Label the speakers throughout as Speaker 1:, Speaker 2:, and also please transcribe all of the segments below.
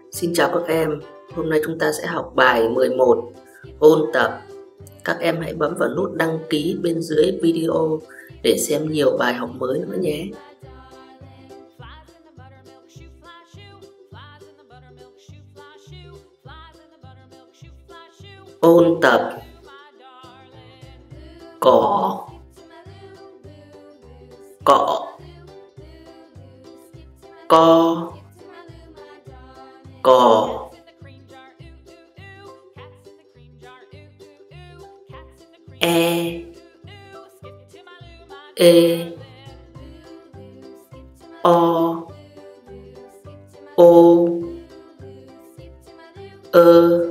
Speaker 1: Xin chào các em, hôm nay chúng ta sẽ học bài 11 ôn tập. Các em hãy bấm vào nút đăng ký bên dưới video để xem nhiều bài học mới nữa nhé. Ôn tập. Cỏ, cọ, co, cò, e, o, ô, ơ,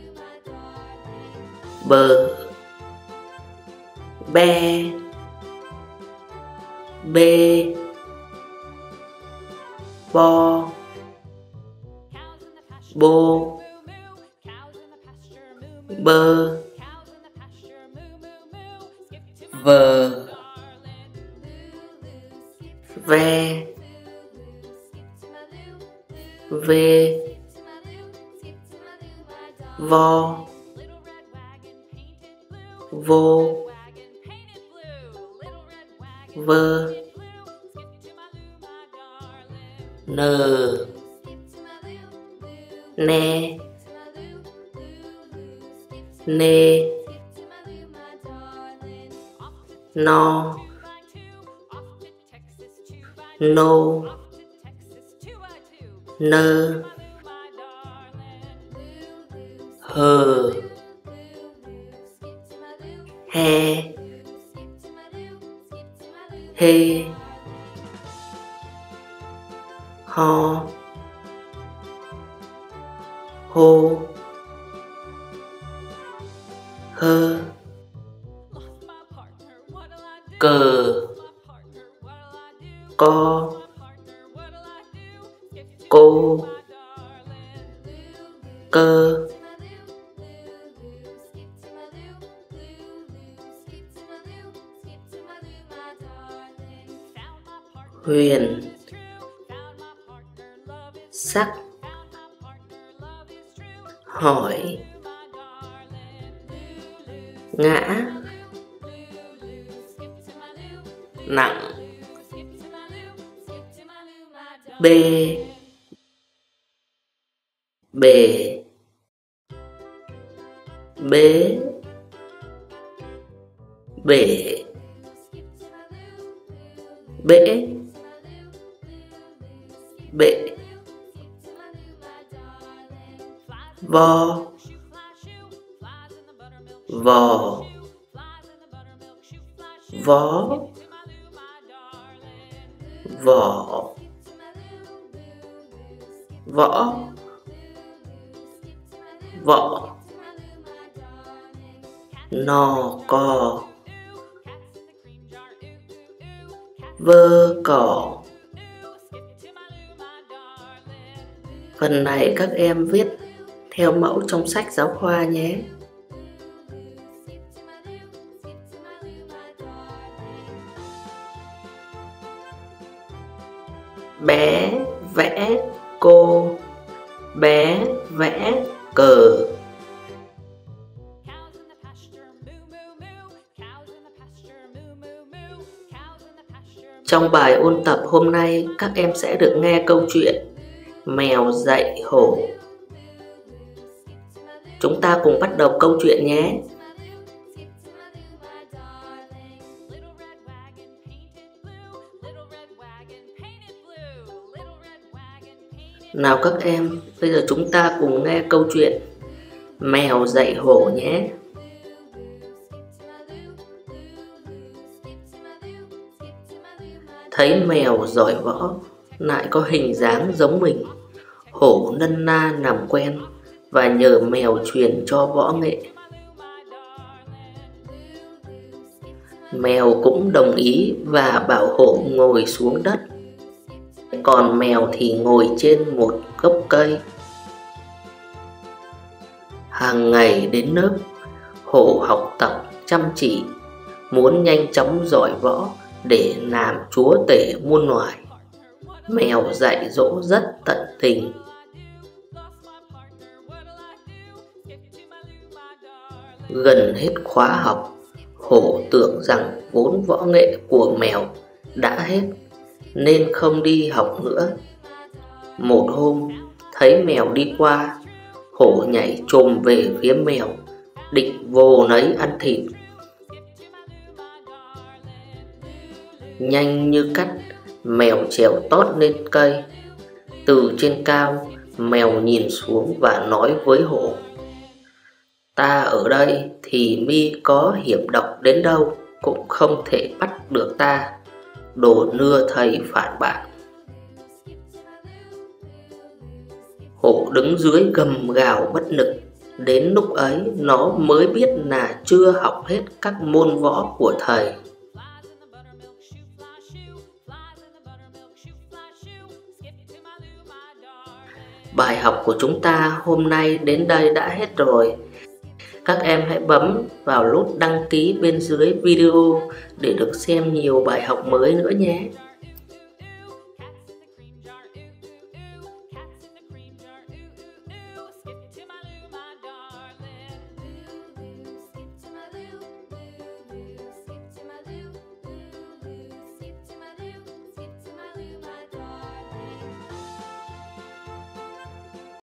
Speaker 1: bờ, be, bê, bo, bô, bơ, vờ, ve, vê, vo, vô, vơ, nờ, ne, nê, no, nô, nơ, hờ, he, hê, ho, hô, hơ, cờ, co, cô, cơ, huyền, sắc, hỏi, ngã, nặng, bê, bể, bế, bể, bể, bệ, vo, vò, vó, vỏ, võ, vọ, nò, cò, vơ, cỏ. Phần này các em viết theo mẫu trong sách giáo khoa nhé. Bé vẽ cô, bé vẽ cờ. Trong bài ôn tập hôm nay, các em sẽ được nghe câu chuyện Mèo dạy hổ. Chúng ta cùng bắt đầu câu chuyện nhé. Nào các em, bây giờ chúng ta cùng nghe câu chuyện Mèo dạy hổ nhé. Thấy mèo giỏi võ, lại có hình dáng giống mình, hổ nân na làm quen và nhờ mèo truyền cho võ nghệ. Mèo cũng đồng ý và bảo hổ ngồi xuống đất, còn mèo thì ngồi trên một gốc cây. Hàng ngày đến lớp, hổ học tập chăm chỉ, muốn nhanh chóng giỏi võ để làm chúa tể muôn loài. Mèo dạy dỗ rất tận tình. Gần hết khóa học, Hổ tưởng rằng vốn võ nghệ của mèo đã hết nên không đi học nữa. Một hôm, thấy mèo đi qua, Hổ nhảy chồm về phía mèo, định vồ lấy ăn thịt. Nhanh như cắt, mèo trèo tót lên cây. Từ trên cao, mèo nhìn xuống và nói với Hổ: "Ta ở đây thì mi có hiểm độc đến đâu cũng không thể bắt được ta, đồ nưa thầy phản bạn." Hổ đứng dưới gầm gào bất lực. Đến lúc ấy nó mới biết là chưa học hết các môn võ của thầy. Bài học của chúng ta hôm nay đến đây đã hết rồi. Các em hãy bấm vào nút đăng ký bên dưới video để được xem nhiều bài học mới nữa nhé.